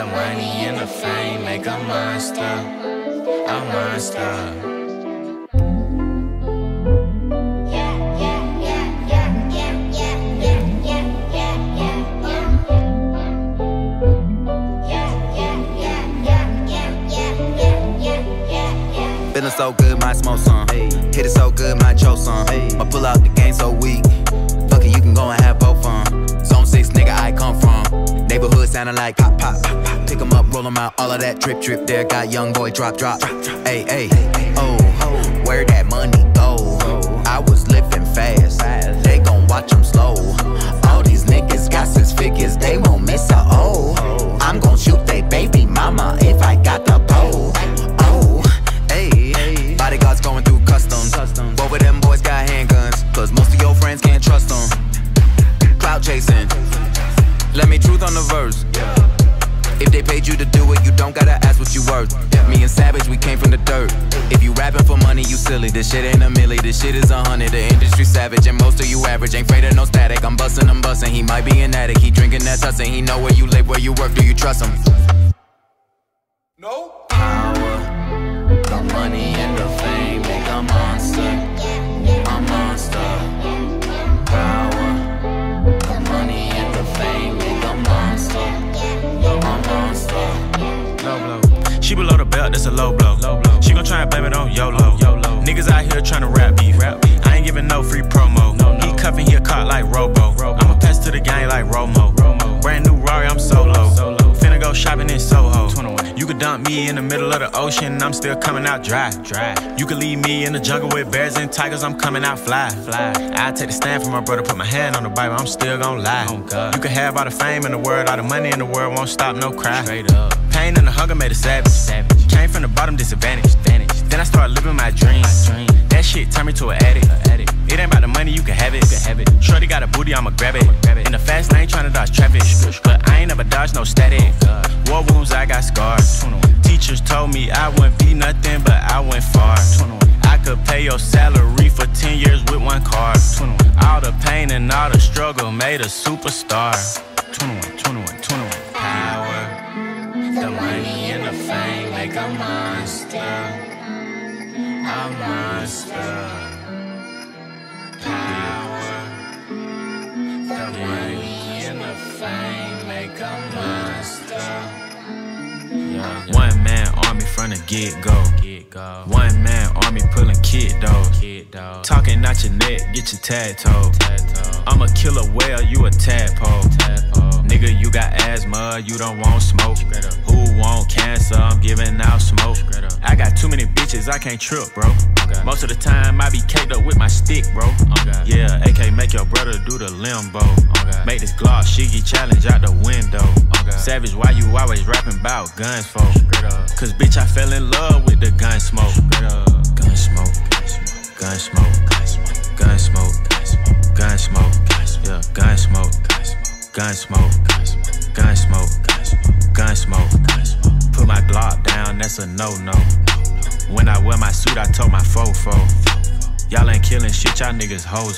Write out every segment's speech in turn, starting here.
The money and the fame make a monster, a monster. Feeling so good, might smoke some. Hit it so good, might choke some. I pull out the game so weak. Fuck it, you can go and have both fun. Zone 6, nigga, I come from. Neighborhood sounding like pop, pop. Pick 'em up, roll 'em out, all of that drip, drip. There got young boy drop, drop. Hey, hey, oh, where that money go? I was living fast. They gon' watch 'em slow. All these niggas got 6 figures, they won't miss a O. I'm gon' shoot they baby mama if I got the pole. Bodyguards going through customs. Both of them boys got handguns, cause most of your friends can't trust them. Clout chasing, let me truth on the verse. If they paid you to do it, you don't gotta ask what you worth. Me and Savage, we came from the dirt. If you rapping for money, you silly. This shit ain't a milli, this shit is 100. The industry savage, and most of you average. Ain't afraid of no static, I'm bustin', I'm bustin'. He might be an addict, he drinking that tussin'. He know where you live, where you work, do you trust him? No power, the money and the fame make a monster, a monster. Power, the money and the fame make a monster, a monster. Low blow. She below the belt, that's a low blow. She gon' try and blame it on YOLO. Niggas out here tryna rap beef. I ain't giving no free promo. He cuffin', he a caught like Robo. I'ma pass to the gang like Romo. Brand new Rari, I'm solo. Finna go shopping in Soho. You could dump me in the middle of the ocean, I'm still coming out dry. You could leave me in the jungle with bears and tigers, I'm coming out fly. I take the stand for my brother, put my hand on the Bible, I'm still gon' lie. You could have all the fame in the world, all the money in the world, won't stop, no cry. Pain and the hunger made a savage. Came from the bottom, disadvantaged. Then I started living my dreams. That shit turned me to an addict. It ain't about the money, you can have it. Shorty got a booty, I'ma grab it. In the fast lane, tryna dodge traffic. But I ain't never dodged no static. War wounds, I got scars. Teachers told me I wouldn't be nothing, but I went far. I could pay your salary for 10 years with one card. All the pain and all the struggle made a superstar. 21. Power, the money and the fame make a monster, a monster. Power, the money and the fame make a monster. One man army from the get-go. One man army pulling kid dog. Talking out your neck, get your tag told. I'm a killer whale, you a tadpole. Nigga, you got asthma, you don't want smoke. Who want cancer? I'm giving out smoke. I got too many bitches, I can't trip, bro. Most of the time, I be caked up with my stick, bro. Yeah, AK make your brother do the limbo. Make this Glock Shiggy challenge out the window. Savage, why you always rapping about guns for? Cause bitch, I fell in love with the gun smoke. Gun smoke, gun smoke, gun smoke, gun smoke, yeah, gun smoke, gun smoke, gun smoke, gun smoke. Put my Glock down, that's a no-no. When I wear my suit, I told my fofo. Y'all ain't killing shit, y'all niggas hoes.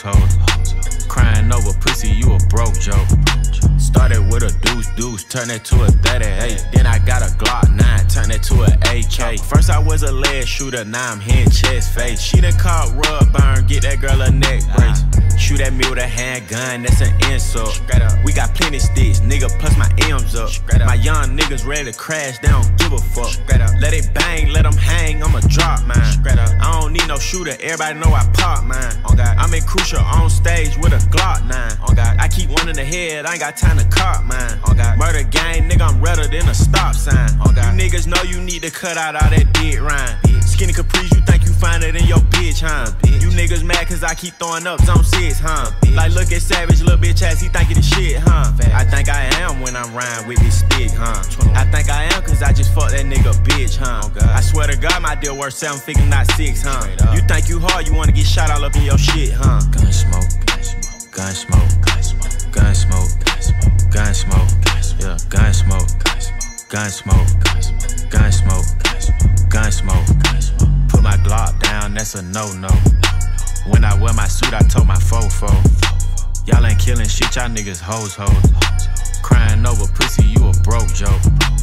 Crying over pussy, you a broke joke. Started with a deuce, turn it to a 38. Then I got a Glock 9, turn it to an AK. First I was a lead shooter, now I'm hitting chest face. She done caught rub burn, get that girl a neck brace. Shoot at me with a handgun, that's an insult. We got plenty sticks, nigga, plus my M's up. My young niggas ready to crash, they don't give a fuck. Let it bang, let them hang, I'ma drop mine. I don't need no shooter, everybody know I pop mine. I'm in Crucial on stage with a Glock 9. I keep one in the head, I ain't got time to cop mine. Murder gang, nigga, I'm redder than a stop sign. You niggas know you need to cut out all that dead rhyme. Skinny Caprice, you think you find it in your bitch, huh? You niggas mad cause I keep throwing up zone 6, huh? Like look at Savage, little bitch ass, he think he the shit, huh? I think I am when I'm riding with this stick, huh? I think I am cause I just fucked that nigga bitch, huh? I swear to God my deal worth 7 figures, not 6, huh? You think you hard, you wanna get shot all up in your shit, huh? Gun smoke, gun smoke, gun smoke, gun smoke, yeah, gun smoke, gun smoke, gun smoke, gun smoke. Put my Glock down, that's a no-no. When I wear my suit, I told my fofo. Y'all ain't killing shit, y'all niggas hoes. Crying over pussy, you a broke joke.